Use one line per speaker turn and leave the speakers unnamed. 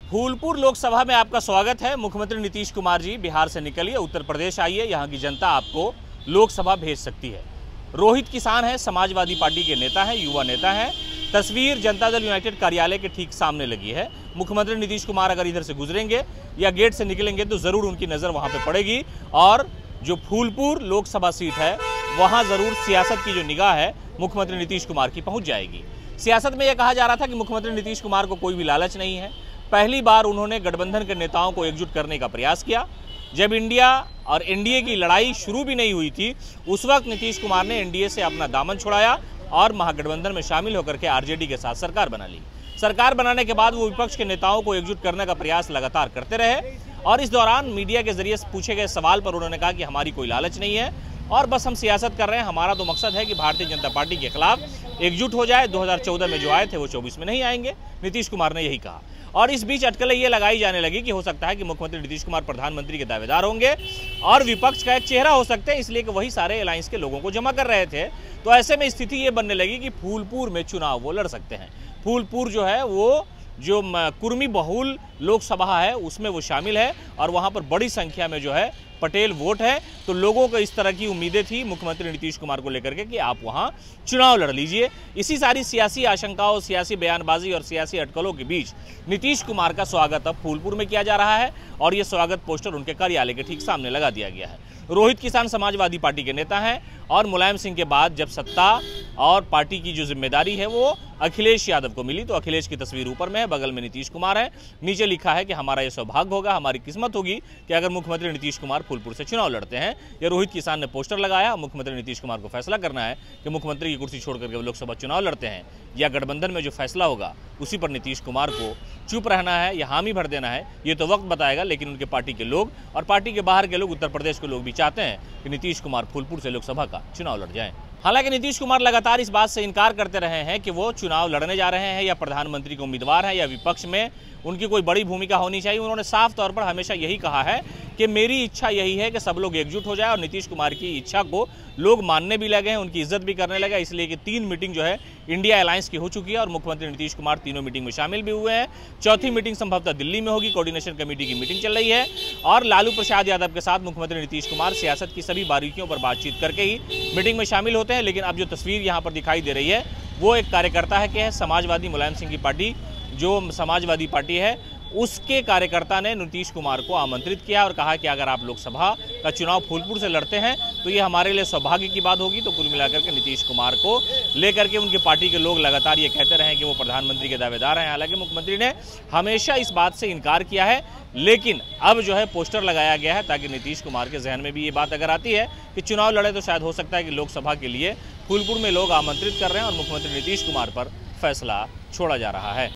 फूलपुर लोकसभा में आपका स्वागत है। मुख्यमंत्री नीतीश कुमार जी बिहार से निकलिए, उत्तर प्रदेश आइए, यहाँ की जनता आपको लोकसभा भेज सकती है। रोहित किसान है, समाजवादी पार्टी के नेता है, युवा नेता है। तस्वीर जनता दल यूनाइटेड कार्यालय के ठीक सामने लगी है। मुख्यमंत्री नीतीश कुमार अगर इधर से गुजरेंगे या गेट से निकलेंगे तो ज़रूर उनकी नज़र वहाँ पर पड़ेगी और जो फूलपुर लोकसभा सीट है वहाँ ज़रूर सियासत की जो निगाह है मुख्यमंत्री नीतीश कुमार की पहुँच जाएगी। सियासत में यह कहा जा रहा था कि मुख्यमंत्री नीतीश कुमार को कोई भी लालच नहीं है। पहली बार उन्होंने गठबंधन के नेताओं को एकजुट करने का प्रयास किया। जब इंडिया और एनडीए की लड़ाई शुरू भी नहीं हुई थी, उस वक्त नीतीश कुमार ने एनडीए से अपना दामन छुड़ाया और महागठबंधन में शामिल होकर के आरजेडी के साथ सरकार बना ली। सरकार बनाने के बाद वो विपक्ष के नेताओं को एकजुट करने का प्रयास लगातार करते रहे और इस दौरान मीडिया के जरिए पूछे गए सवाल पर उन्होंने कहा कि हमारी कोई लालच नहीं है और बस हम सियासत कर रहे हैं। हमारा तो मकसद है कि भारतीय जनता पार्टी के खिलाफ एकजुट हो जाए। 2014 में जो आए थे वो 24 में नहीं आएंगे, नीतीश कुमार ने यही कहा। और इस बीच अटकलें ये लगाई जाने लगी कि हो सकता है कि मुख्यमंत्री नीतीश कुमार प्रधानमंत्री के दावेदार होंगे और विपक्ष का एक चेहरा हो सकते हैं, इसलिए कि वही सारे अलायंस के लोगों को जमा कर रहे थे। तो ऐसे में स्थिति ये बनने लगी कि फूलपुर में चुनाव वो लड़ सकते हैं। फूलपुर जो है वो जो कुर्मी बहुल लोकसभा है उसमें वो शामिल है और वहाँ पर बड़ी संख्या में जो है पटेल वोट है। तो लोगों को इस तरह की उम्मीदें थी मुख्यमंत्री नीतीश कुमार को लेकर के कि आप वहाँ चुनाव लड़ लीजिए। इसी सारी सियासी आशंकाओं, सियासी बयानबाजी और सियासी अटकलों के बीच नीतीश कुमार का स्वागत अब फूलपुर में किया जा रहा है और ये स्वागत पोस्टर उनके कार्यालय के ठीक सामने लगा दिया गया है। रोहित किसान समाजवादी पार्टी के नेता हैं और मुलायम सिंह के बाद जब सत्ता और पार्टी की जो जिम्मेदारी है वो अखिलेश यादव को मिली तो अखिलेश की तस्वीर ऊपर में है, बगल में नीतीश कुमार है, नीचे लिखा है कि हमारा ये सौभाग्य होगा, हमारी किस्मत होगी कि अगर मुख्यमंत्री नीतीश कुमार फूलपुर से चुनाव लड़ते हैं। ये रोहित किसान ने पोस्टर लगाया। मुख्यमंत्री नीतीश कुमार को फैसला करना है कि मुख्यमंत्री की कुर्सी छोड़ करके वो लोकसभा चुनाव लड़ते हैं या गठबंधन में जो फैसला होगा उसी पर नीतीश कुमार को चुप रहना है या हामी भर देना है, ये तो वक्त बताएगा। लेकिन उनके पार्टी के लोग और पार्टी के बाहर के लोग, उत्तर प्रदेश के लोग भी चाहते हैं कि नीतीश कुमार फूलपुर से लोकसभा का चुनाव लड़ जाएं। हालांकि नीतीश कुमार लगातार इस बात से इनकार करते रहे हैं कि वो चुनाव लड़ने जा रहे हैं या प्रधानमंत्री के उम्मीदवार हैं या विपक्ष में उनकी कोई बड़ी भूमिका होनी चाहिए। उन्होंने साफ तौर पर हमेशा यही कहा है कि मेरी इच्छा यही है कि सब लोग एकजुट हो जाए और नीतीश कुमार की इच्छा को लोग मानने भी लगे हैं, उनकी इज्जत भी करने लगे। इसलिए कि 3 मीटिंग जो है इंडिया अलायंस की हो चुकी है और मुख्यमंत्री नीतीश कुमार तीनों मीटिंग में शामिल भी हुए हैं। चौथी मीटिंग संभवतः दिल्ली में होगी, कोऑर्डिनेशन कमेटी की मीटिंग चल रही है और लालू प्रसाद यादव के साथ मुख्यमंत्री नीतीश कुमार सियासत की सभी बारीकियों पर बातचीत करके ही मीटिंग में शामिल होते हैं। लेकिन अब जो तस्वीर यहाँ पर दिखाई दे रही है वो एक कार्यकर्ता है कि है समाजवादी मुलायम सिंह की पार्टी, जो समाजवादी पार्टी है उसके कार्यकर्ता ने नीतीश कुमार को आमंत्रित किया और कहा कि अगर आप लोकसभा का चुनाव फूलपुर से लड़ते हैं तो ये हमारे लिए सौभाग्य की बात होगी। तो कुल मिलाकर के नीतीश कुमार को लेकर के उनकी पार्टी के लोग लगातार ये कहते रहे कि वो प्रधानमंत्री के दावेदार हैं। हालांकि मुख्यमंत्री ने हमेशा इस बात से इनकार किया है, लेकिन अब जो है पोस्टर लगाया गया है ताकि नीतीश कुमार के जहन में भी ये बात अगर आती है कि चुनाव लड़े तो शायद हो सकता है कि लोकसभा के लिए फूलपुर में लोग आमंत्रित कर रहे हैं और मुख्यमंत्री नीतीश कुमार पर फैसला छोड़ा जा रहा है।